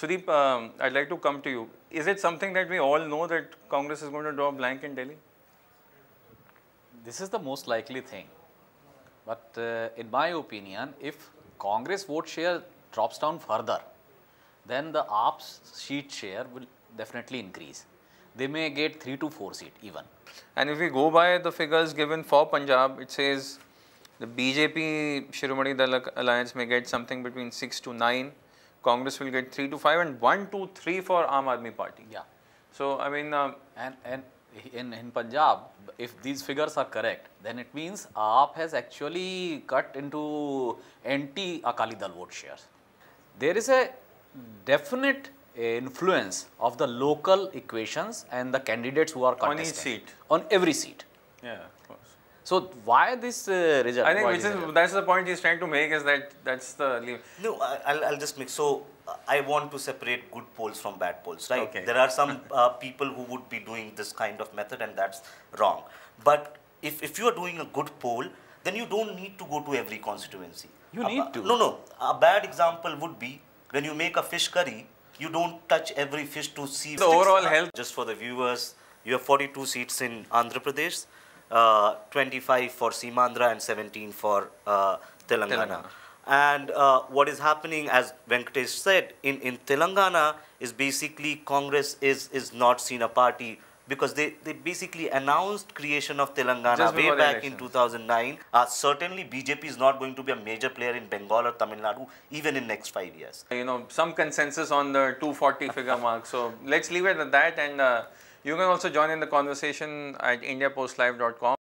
Sudeep, I'd like to come to you. Is it something that we all know that Congress is going to draw a blank in Delhi? This is the most likely thing. But in my opinion, if Congress vote share drops down further, then the AAP's seat share will definitely increase. They may get 3 to 4 seats even. And if we go by the figures given for Punjab, it says the BJP Shiromani Dal Alliance may get something between 6 to 9. Congress will get 3 to 5 and 1 to 3 for Aam Aadmi Party. Yeah. So, I mean... and in Punjab, if these figures are correct, then it means AAP has actually cut into anti-Akali Dal vote shares. There is a definite influence of the local equations and the candidates who are contesting. On each seat. On every seat. Yeah, of course. So why this result? I think that's the point he's trying to make, is that that's the... No, I'll just make, so I want to separate good polls from bad polls, right? Okay. There are some people who would be doing this kind of method, and that's wrong. But if you are doing a good poll, then you don't need to go to every constituency. You need to. No. A bad example would be when you make a fish curry, you don't touch every fish to see the overall health. Just for the viewers, you have 42 seats in Andhra Pradesh, 25 for Simandra and 17 for Telangana. And what is happening, as Venkatesh said, in Telangana is basically Congress is not seen a party, because they basically announced creation of Telangana way back in 2009. Certainly BJP is not going to be a major player in Bengal or Tamil Nadu even in next 5 years. You know, some consensus on the 240 figure mark. So let's leave it at that, and you can also join in the conversation at indiapostlive.com.